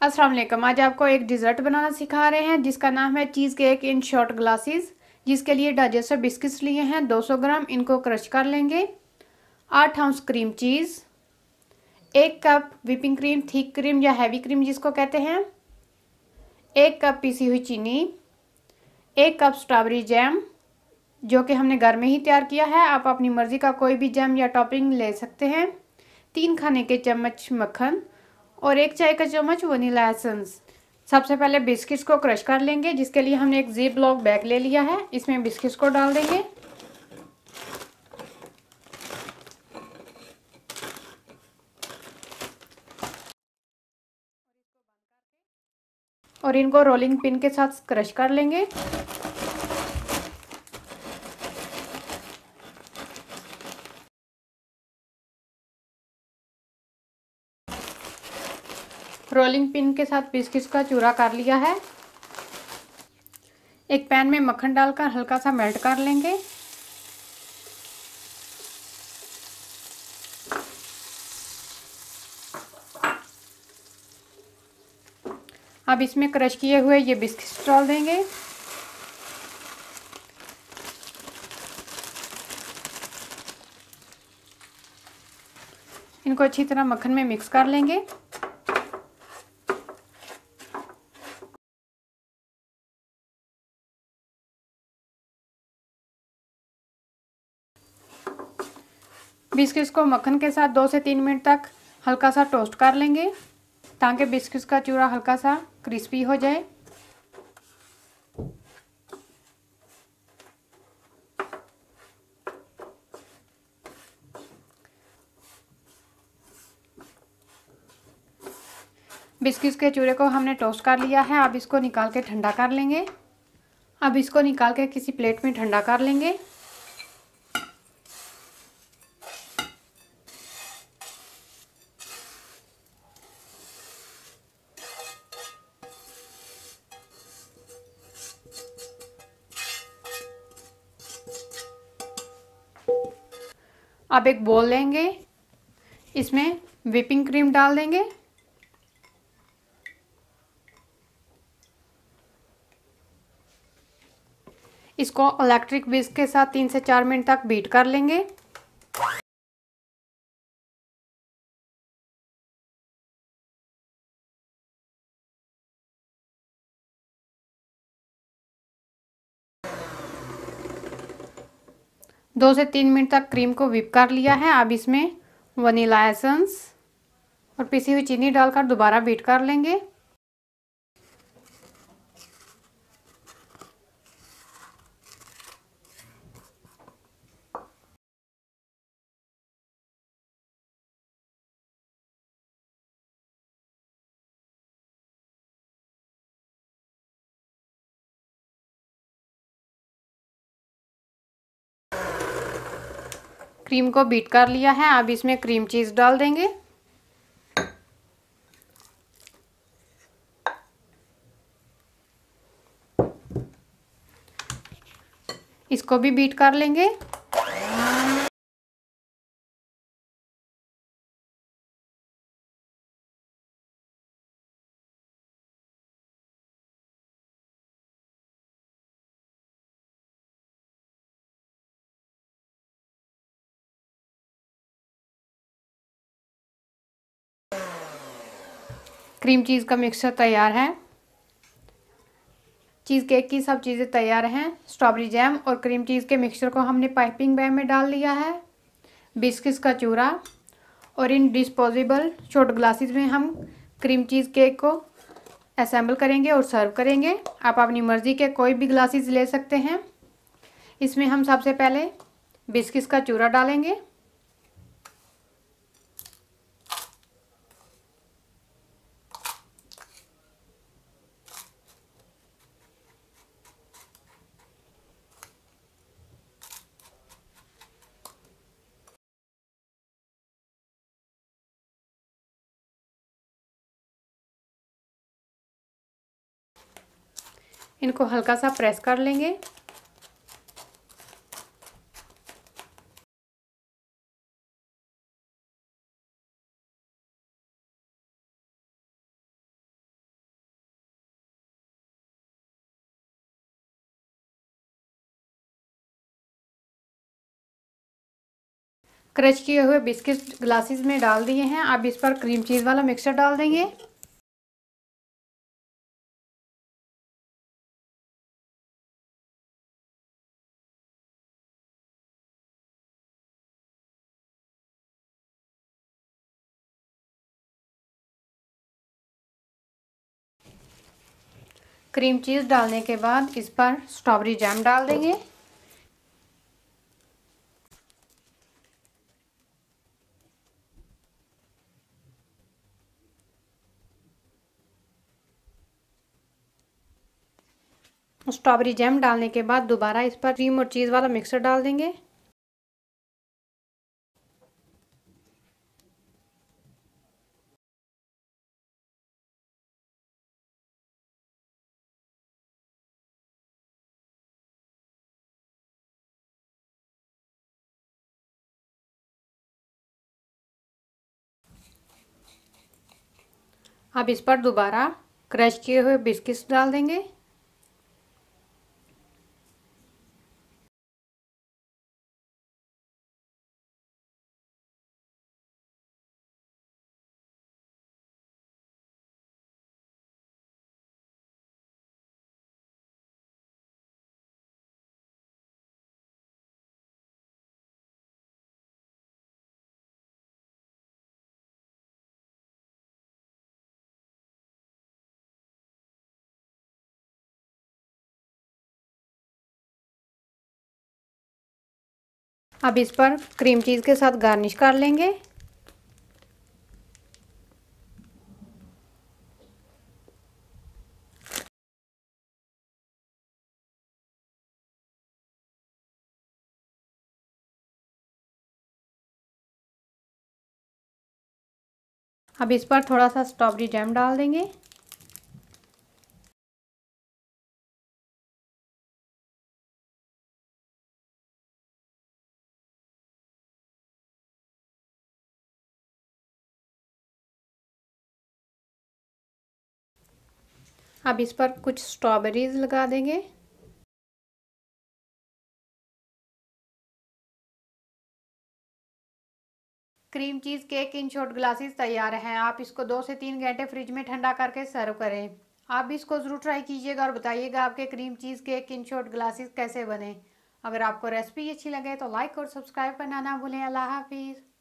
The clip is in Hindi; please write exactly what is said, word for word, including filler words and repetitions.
अस्सलाम वालेकुम। आज आपको एक डिज़र्ट बनाना सिखा रहे हैं जिसका नाम है cheesecake in short glasses. जिसके लिए डाइजेस्टर बिस्किट्स लिए हैं दो सौ ग्राम, इनको क्रश कर लेंगे। आठ आउंस क्रीम चीज़, एक cup whipping cream, thick cream या हैवी क्रीम जिसको कहते हैं, एक कप पीसी हुई चीनी, एक कप स्ट्रॉबेरी जैम जो कि हमने घर में ही तैयार किया है। आप अपनी मर्ज़ी का कोई भी जैम या टॉपिंग ले सकते हैं। तीन खाने के चम्मच मक्खन और एक चाय का चम्मच वनीला एसेंस। सबसे पहले बिस्किट्स को क्रश कर लेंगे, जिसके लिए हमने एक जिप लॉक बैग ले लिया है। इसमें बिस्किट्स को डाल देंगे और इनको रोलिंग पिन के साथ क्रश कर लेंगे। रोलिंग पिन के साथ बिस्किट्स का चूरा कर लिया है। एक पैन में मक्खन डालकर हल्का सा मेल्ट कर लेंगे। अब इसमें क्रश किए हुए ये बिस्किट्स डाल देंगे। इनको अच्छी तरह मक्खन में मिक्स कर लेंगे। बिस्किट्स को मक्खन के साथ दो से तीन मिनट तक हल्का सा टोस्ट कर लेंगे ताकि बिस्किट्स का चूरा हल्का सा क्रिस्पी हो जाए। बिस्किट्स के चूरे को हमने टोस्ट कर लिया है। अब इसको निकाल के ठंडा कर लेंगे। अब इसको निकाल के किसी प्लेट में ठंडा कर लेंगे। अब एक बोल लेंगे, इसमें व्हिपिंग क्रीम डाल देंगे। इसको इलेक्ट्रिक विस्क के साथ तीन से चार मिनट तक बीट कर लेंगे। दो से तीन मिनट तक क्रीम को व्हिप कर लिया है। अब इसमें वनीला एसेंस और पिसी हुई चीनी डालकर दोबारा बीट कर लेंगे। क्रीम को बीट कर लिया है। अब इसमें क्रीम चीज़ डाल देंगे। इसको भी बीट कर लेंगे। क्रीम चीज़ का मिक्सचर तैयार है। चीज़ केक की सब चीज़ें तैयार हैं। स्ट्रॉबेरी जैम और क्रीम चीज़ के मिक्सचर को हमने पाइपिंग बैग में डाल लिया है। बिस्किट्स का चूरा और इन डिस्पोजेबल शॉर्ट ग्लासेस में हम क्रीम चीज़ केक को असेंबल करेंगे और सर्व करेंगे। आप अपनी मर्ज़ी के कोई भी ग्लासेस ले सकते हैं। इसमें हम सबसे पहले बिस्किट्स का चूरा डालेंगे। इनको हल्का सा प्रेस कर लेंगे। क्रश किए हुए बिस्किट ग्लासेस में डाल दिए हैं। अब इस पर क्रीम चीज़ वाला मिक्सचर डाल देंगे। क्रीम चीज़ डालने के बाद इस पर स्ट्रॉबेरी जैम डाल देंगे। स्ट्रॉबेरी जैम डालने के बाद दोबारा इस पर क्रीम और चीज़ वाला मिक्सर डाल देंगे। अब इस पर दोबारा क्रश किए हुए बिस्किट्स डाल देंगे। अब इस पर क्रीम चीज़ के साथ गार्निश कर लेंगे। अब इस पर थोड़ा सा स्ट्रॉबेरी जैम डाल देंगे। अब इस पर कुछ स्ट्रॉबेरीज लगा देंगे। Cream cheesecake in short glasses तैयार हैं। आप इसको दो से तीन घंटे फ्रिज में ठंडा करके सर्व करें। आप भी इसको ज़रूर ट्राई कीजिएगा और बताइएगा आपके cream cheesecake in short glasses कैसे बने। अगर आपको रेसिपी अच्छी लगे तो लाइक और सब्सक्राइब करना ना भूलें। अल्लाह हाफिज़।